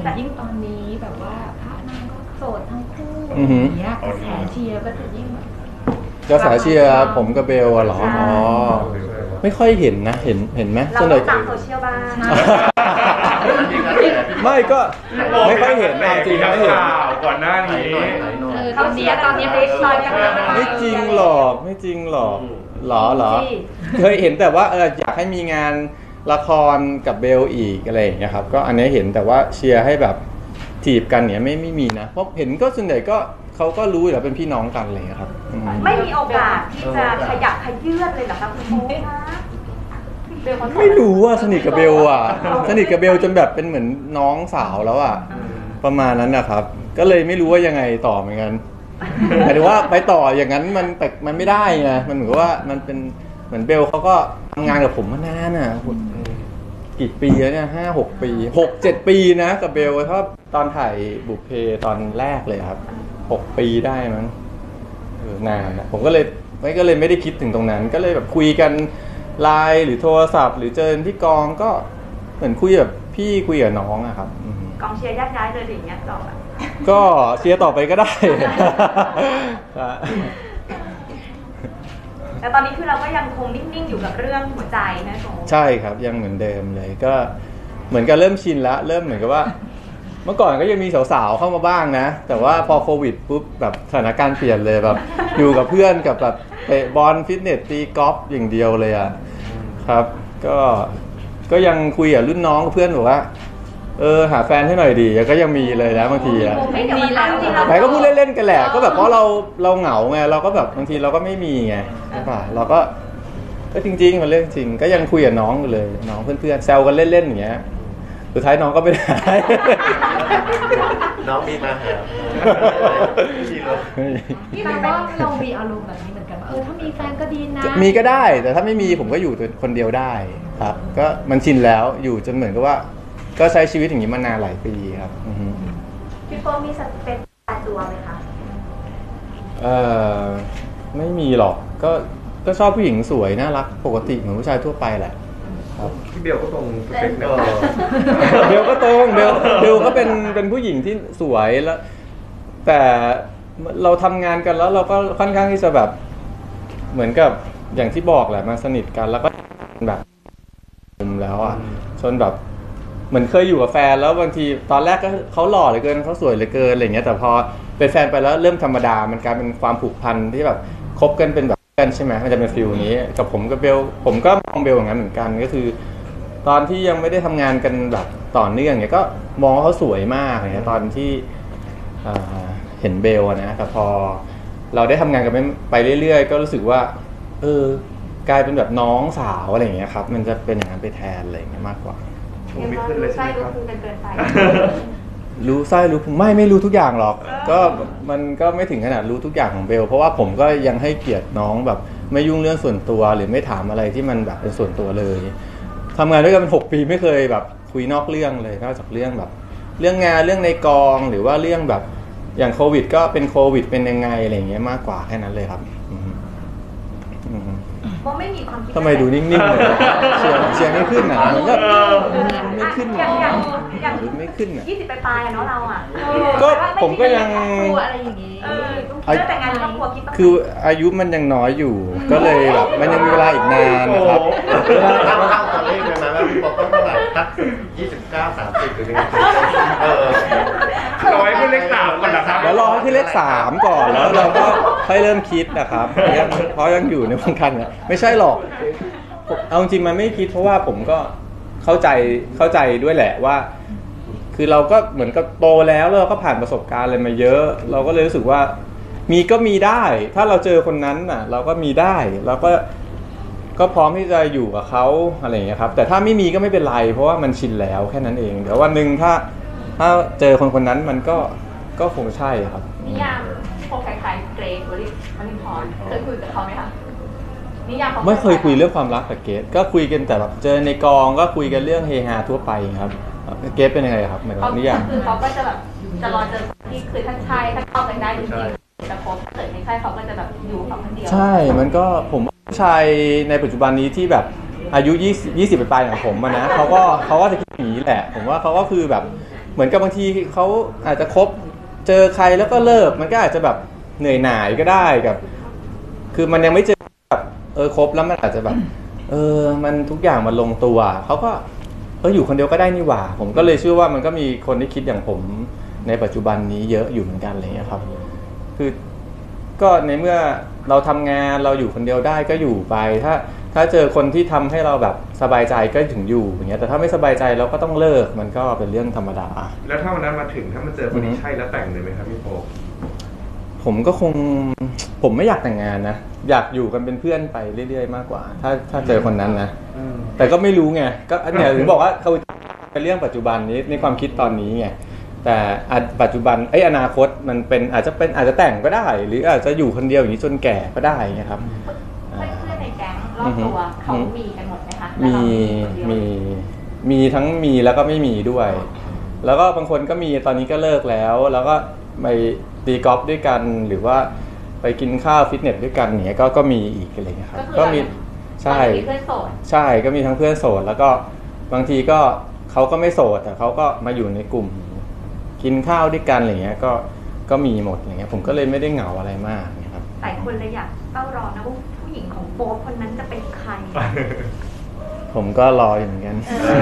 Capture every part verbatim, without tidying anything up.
ยิ่งตอนนี้แบบว่าพระนางก็โสดทั้งคู่อย่างเงี้ยกระแสเชียร์ก็จะยิ่งแบบกระแสเชียร์ผมกับเบลเหรออ๋อไม่ค่อยเห็นนะเห็นเห็นไหมเราต้องตามโซเชียลบ้างไม่ก็ไม่ค่อยเห็นจริงไม่เห็นก่อนหน้านี้เขาเชียร์ตอนนี้เล็กน้อยกันไม่จริงหรอกไม่จริงหรอกหรอหรอเคยเห็นแต่ว่าเอออยากให้มีงานละครกับเบลอีกอะไรอย่างเงี้ยครับก็อันนี้เห็นแต่ว่าเชียร์ให้แบบจีบกันเนี่ยไม่ไม่มีนะเพราะเห็นก็ส่วนใหญ่ก็เขาก็รู้อยู่แล้วเป็นพี่น้องกันเลยครับไม่มีโอกาสที่จะขยับขยื่นเลยเหรอคะคุณโค้ชคะไม่รู้ว่าสนิทกับเบลอ่ะสนิทกับเบลจนแบบเป็นเหมือนน้องสาวแล้วอ่ะประมาณนั้นนะครับก็เลยไม่รู้ว่ายังไงต่อเหมือนกันแต่ถือว่าไปต่ออย่างนั้นมันแปลกมันไม่ได้ไงมันเหมือนว่ามันเป็นเหมือนเบลเขาก็ทำงานกับผมมานานอ่ะกี่ปีแล้วเนี่ยห้าหกปีหกเจ็ดปีนะกับเบลเพราะตอนถ่ายบุพเพตอนแรกเลยครับหกปีได้มั้งเออนานนะผมก็เลยไม่ก็เลยไม่ได้คิดถึงตรงนั้นก็เลยแบบคุยกันไลน์หรือโทรศัพท์หรือเจอที่กองก็เหมือนคุยแบบพี่คุยกับน้องอะครับกองเชียร์ยักย้ายเลยอย่างเงี้ยต่อก็เชียร์ต่อไปก็ได้แต่ตอนนี้คือเราก็ยังคงนิ่งๆอยู่กับเรื่องหัวใจนะโจใช่ครับยังเหมือนเดิมเลยก็เหมือนกับเริ่มชินแล้วเริ่มเหมือนกับว่าเมื่อก่อนก็ยังมีสาวๆเข้ามาบ้างนะแต่ว่าพอโควิดปุ๊บแบบสถานการณ์เปลี่ยนเลยแบบอยู่กับเพื่อนกับแบบเตะบอลฟิตเนสตีกอล์ฟอย่างเดียวเลยอ่ะครับก็ก็ยังคุยกับรุ่นน้องเพื่อนบอกว่าเออหาแฟนให้หน่อยดีก็ยังมีเลยนะบางทีอ่ะไม่มีแล้วไหนก็พูดเล่นๆกันแหละก็แบบเพราะเราเราเหงาไงเราก็แบบบางทีเราก็ไม่มีไงใช่ป่ะเราก็ก็จริงๆมันเรื่องจริงก็ยังคุยกับน้องอยู่เลยน้องเพื่อนๆแซวกันเล่นๆอย่างเงี้ยสุดท้ายน้องก็ไม่ได้น้องมีมาหาพี่แปลว่าเรามีอารมณ์แบบนี้เหมือนกันว่าเออถ้ามีแฟนก็ดีนะมีก็ได้แต่ถ้าไม่มีผมก็อยู่คนเดียวได้ครับก็มันชินแล้วอยู่จนเหมือนกับว่าก็ใช้ชีวิตอย่างนี้มานานหลายปีครับพี่โฟมีสเปคตัวไหมคะเอ่อไม่มีหรอกก็ก็ชอบผู้หญิงสวยน่ารักปกติเหมือนผู้ชายทั่วไปแหละครับพี่เบลก็ตรงสเปคเนอะเบลก็ตรงเบลเบลก็เป็นเป็นผู้หญิงที่สวยแล้วแต่เราทำงานกันแล้วเราก็ค่อนข้างที่จะแบบเหมือนกับอย่างที่บอกแหละมาสนิทกันแล้วก็แบบแล้วอ่ะจนแบบเหมือนเคยอยู่กับแฟนแล้วบางทีตอนแรกก็เขาหล่อเหลือเกินเขาสวยเหลือเกินอะไรเงี้ยแต่พอเป็นแฟนไปแล้วเริ่มธรรมดามันกลายเป็นความผูกพันที่แบบคบกันเป็นแบบกันใช่ไหมมันจะเป็นฟิลนี้กับผมกับเบลผมก็มองเบลอย่างนั้นเหมือนกันก็คือตอนที่ยังไม่ได้ทำงานกันแบบต่อเนื่องเนี่ยก็มองว่าเขาสวยมากอย่างเงี้ยตอนที่เห็นเบลนะแต่พอเราได้ทำงานกันไปเรื่อยๆก็รู้สึกว่าเออกลายเป็นแบบน้องสาวอะไรอย่างเงี้ยครับมันจะเป็นอย่างนั้นไปแทนอะไรอย่างเงี้ยมากกว่าไม่ขึ้นเลยใช่ไหมครับรู้เกินไปรู้ไส้รู้พุงไม่ไม่รู้ทุกอย่างหรอกก็มันก็ไม่ถึงขนาดรู้ทุกอย่างของเบลเพราะว่าผมก็ยังให้เกียรติน้องแบบไม่ยุ่งเรื่องส่วนตัวหรือไม่ถามอะไรที่มันแบบเป็นส่วนตัวเลยทำงานด้วยกันเป็นหกปีไม่เคยแบบคุยนอกเรื่องเลยนอกจากเรื่องแบบเรื่องงานเรื่องในกองหรือว่าเรื่องแบบอย่างโควิดก็เป็นโควิดเป็นยังไงอะไรอย่างเงี้ยมากกว่าแค่นั้นเลยครับเพราะไม่มีความคิดทำไมดูนิ่งๆเลยเชียร์เชียร์ไม่ขึ้นอ่ะมันก็ไม่ขึ้นอย่างอย่างอย่างไม่ขึ้นอ่ะยี่สิบปลายๆเนาะเราอ่ะก็ผมก็ยังอะไรอย่างงี้เรื่องแต่งงานครอบครัวคิดคืออายุมันยังน้อยอยู่ก็เลยแบบมันยังมีเวลาอีกนานนะครับตั้งตั้งตัวเลขเลยนะว่าพี่ป๊อปต้องเท่าไหร่สักยี่สิบเก้าสามสิบหรือยังไงเออรอให้ขึ้นเลขสามก่อนนะครับเดี๋ยวรอให้ขึ้นเลขสามก่อนแล้วเราก็ค่อยเริ่มคิดนะครับเพราะยังอยู่ในวงการเนี่ยไม่ใช่หรอกเอาจริงมันไม่คิดเพราะว่าผมก็เข้าใจเข้าใจด้วยแหละว่าคือเราก็เหมือนกับโตแล้วแล้วเราก็ผ่านประสบการณ์อะไรมาเยอะเราก็เลยรู้สึกว่ามีก็มีได้ถ้าเราเจอคนนั้นน่ะเราก็มีได้เราก็ก็พร้อมที่จะอยู่กับเขาอะไรอย่างเงี้ยครับแต่ถ้าไม่มีก็ไม่เป็นไรเพราะว่ามันชินแล้วแค่นั้นเองเดี๋ยววันนึงถ้าถ้าเจอคนคนนั้นมันก็ก็คงใช่ครับนิยามพวกคล้ายๆเกรกวลิวลินทรเคยคุยกับเขาไหมคะนิยามไม่เคยคุยเรื่องความรักกับเกรกก็คุยกันแต่แบบเจอในกองก็คุยกันเรื่องเฮฮาทั่วไปครับเกรกเป็นยังไงครับหมายถึงนิยามคือเขาก็จะแบบจะรอเจอที่คือท่านชายถ้าเข้ากันได้จริงๆแต่พอถ้าเกิดไม่ใช่เขาก็จะแบบอยู่ของคนเดียวใช่มันก็ผมผู้ชายในปัจจุบันนี้ที่แบบอายุยี่สิบ ยี่สิบปลายอย่างผมนะเขาก็เขาก็จะคิดอย่างนี้แหละผมว่าเขาก็คือแบบเหมือนกับบางทีเขาอาจจะคบเจอใครแล้วก็เลิกมันก็อาจจะแบบเหนื่อยหน่ายก็ได้กับคือมันยังไม่เจอแบบเออคบแล้วมันอาจจะแบบเออมันทุกอย่างมันลงตัวเขาก็เอออยู่คนเดียวก็ได้นี่หว่าผมก็เลยเชื่อว่ามันก็มีคนที่คิดอย่างผมในปัจจุบันนี้เยอะอยู่เหมือนกันอะไรเงี้ยครับคือก็ในเมื่อเราทำงานเราอยู่คนเดียวได้ก็อยู่ไปถ้าถ้าเจอคนที่ทำให้เราแบบสบายใจก็ถึงอยู่อย่างเงี้ยแต่ถ้าไม่สบายใจเราก็ต้องเลิกมันก็เป็นเรื่องธรรมดาแล้วถ้าวันนั้นมาถึงถ้ามันเจอคนที่ใช่แล้วแต่งเลยไหมครับพี่โป๊ปผมก็คงผมไม่อยากแต่งงานนะอยากอยู่กันเป็นเพื่อนไปเรื่อยๆมากกว่าถ้าถ้าเจอคนนั้นนะแต่ก็ไม่รู้ไงก็เนี่ยถึงบอกว่าเขาเป็นเรื่องปัจจุบันนี้ในความคิดตอนนี้ไงแต่ปัจจุบันไอ้อนาคตมันเป็นอาจจะเป็นอาจจะแต่งก็ได้หรืออาจจะอยู่คนเดียวอย่างนี้จนแก่ก็ได้นะครับเพื่อนในแก๊งรอบตัวเขามีกันหมดไหมคะมีมีมีทั้งมีแล้วก็ไม่มีด้วย แล้วก็บางคนก็มีตอนนี้ก็เลิกแล้วแล้วก็ไปตีกอล์ฟด้วยกันหรือว่าไปกินข้าวฟิตเนสด้วยกันเนี่ยก็ก็มีอีกอะไรเงี้ยครับก็มีใช่เพื่อนโสดใช่ก็มีทั้งเพื่อนโสดแล้วก็บางทีก็เขาก็ไม่โสดแต่เขาก็มาอยู่ในกลุ่มกินข้าวด้วยกันอะไรเงี้ยก็ก็มีหมดอย่างเงี้ยผมก็เลยไม่ได้เหงาอะไรมากนะครับหลายคนเลยอยากเฝ้ารอนะว่าผู้หญิงของโป๊ปคนนั้นจะเป็นใครผมก็รออยู่เหมือนกัน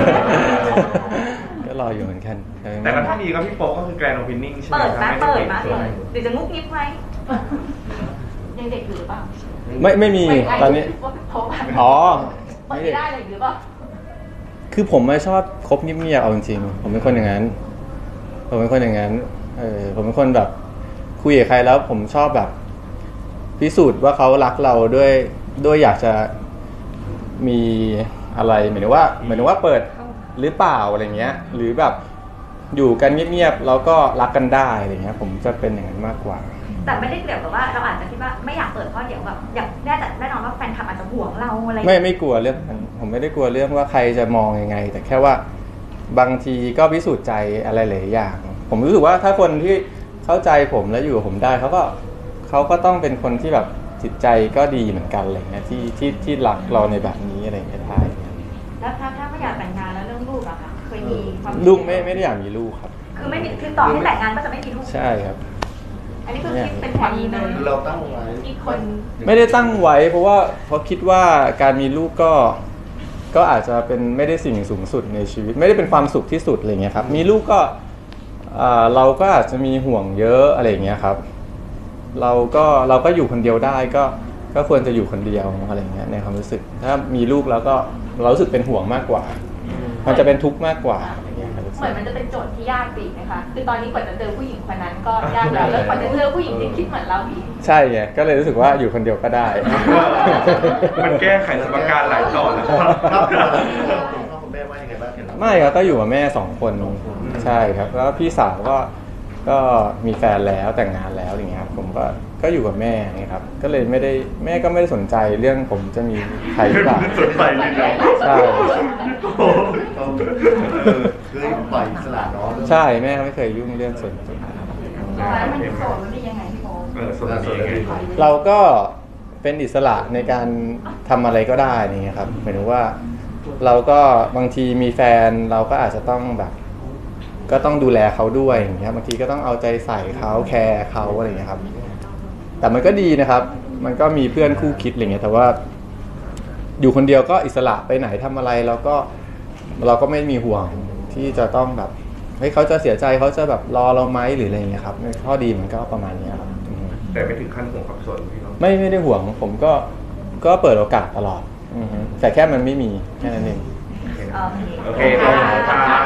ก็รออยู่เหมือนกันแต่ถ้ามีก็พี่โป๊ปก็คือแกรนด์โอเพนนิ่งใช่ไหมเปิดมาเปิดมาหรือจะงุบงิบไว้ยังเด็กอยู่หรือเปล่าไม่ไม่มีตอนนี้อ๋อไม่ได้เลยหรือเปล่าคือผมไม่ชอบคบเงียบๆเอาจริงๆผมเป็นคนอย่างนั้นผมเป็นคนอย่างนั้นเออผมเป็นคนแบบคุยกับใครแล้วผมชอบแบบพิสูจน์ว่าเขารักเราด้วยด้วยอยากจะมีอะไรหมายถึงว่าหมายถึงว่าเปิดหรือเปล่าอะไรเงี้ยหรือแบบอยู่กันเงียบๆแล้วก็รักกันได้อะไรเงี้ยผมจะเป็นอย่างนั้นมากกว่าแต่ไม่ได้เกี่ยวกับว่าเราอาจจะคิดว่าไม่อยากเปิดเพราะเดี๋ยวแบบอยากแน่แต่แน่นอนว่าแฟนคลับอาจจะห่วงเราอะไรไม่ไม่กลัวเรื่องนั้นผมไม่ได้กลัวเรื่องว่าใครจะมองยังไงแต่แค่ว่าบางทีก็พิสูจน์ใจอะไรหลายอย่างผมรู้สึกว่าถ้าคนที่เข้าใจผมแล้วอยู่กับผมได้เขาก็เขาก็ต้องเป็นคนที่แบบจิตใจก็ดีเหมือนกันอะไรเงี้ยที่ที่ที่รักเราในแบบนี้อะไรเงี้ยได้แล้วถ้าถ้าไม่อยากแต่งงานแล้วเรื่องลูกอะคะเคยมีความลูกไม่ไม่ได้อยากมีลูกครับคือไม่มีคือต่อให้แต่งงานก็จะไม่มีลูกใช่ครับอันนี้คือคิดเป็นแผนเลยเราตั้งไว้อีกคนไม่ได้ตั้งไว้เพราะว่าเพราะคิดว่าการมีลูกก็ก็อาจจะเป็นไม่ได้สิ่งสูงสุดในชีวิตไม่ได้เป็นความสุขที่สุดอะไรเงี้ยครับมีลูกก็เราก็อาจจะมีห่วงเยอะอะไรเงี้ยครับเราก็เราก็อยู่คนเดียวได้ก็ก็ควรจะอยู่คนเดียวอะไรเงี้ยในความรู้สึกถ้ามีลูกแล้วก็เรารู้สึกเป็นห่วงมากกว่ามันจะเป็นทุกข์มากกว่าเหมือนมันจะเป็นโจทย์ที่ยากอีกนะคะคือตอนนี้กว่าจะเจอผู้หญิงคนนั้นก็ยากแล้วแล้วกว่าจะเจอผู้หญิงที่คิดเหมือนเราอีกใช่ไงก็เลยรู้สึกว่าอยู่คนเดียวก็ได้มันแก้ไขสมการหลายตอนแล้วไม่ครับก็อยู่กับแม่สองคนใช่ครับแล้วพี่สาวก็ก็มีแฟนแล้วแต่งงานแล้วอย่างเงี้ยครับผมก็ก็อยู่กับแม่นี่ครับก็เลยไม่ได้แม่ก็ไม่ได้สนใจเรื่องผมจะมีใครหรือเปล่าสนใจเลยใช่คือปล่อยอิสระเนาะใช่แม่ไม่เคยยุ่งเรื่องส่วนตัวแล้วมันโสดมันเป็นยังไงพี่โบ๊ทเออโสดยังไงเราก็เป็นอิสระในการทำอะไรก็ได้นี่ครับหมายถึงว่าเราก็บางทีมีแฟนเราก็อาจจะต้องแบบก็ต้องดูแลเขาด้วยอย่างเงี้ยบางทีก็ต้องเอาใจใส่เขาแคร์เขาอะไรอย่างเงี้ยครับแต่มันก็ดีนะครับมันก็มีเพื่อนคู่คิดอะไรเงี้ยแต่ว่าอยู่คนเดียวก็อิสระไปไหนทำอะไรเราก็เราก็ไม่มีห่วงที่จะต้องแบบเฮ้ยเขาจะเสียใจเขาจะแบบรอเราไหมหรืออะไรเงี้ยครับข้อดีมันก็ประมาณนี้ครับแต่ไม่ถึงขั้นห่วงกับส่วนพี่น้องไม่ไม่ได้ห่วงผมก็ก็เปิดโอกาสตลอดแต่แค่มันไม่มีแค่นั้นเองโอเคขอบคุณครับ